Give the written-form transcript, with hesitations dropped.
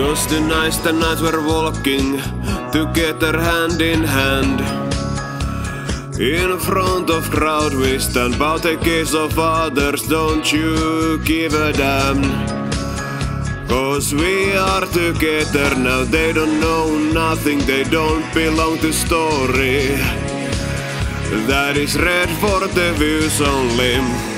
'Cause tonight's the night we're walking together hand in hand. In front of crowd we stand, but the case of others don't you give a damn. 'Cause we are together now, they don't know nothing, they don't belong to story that is read for the views only.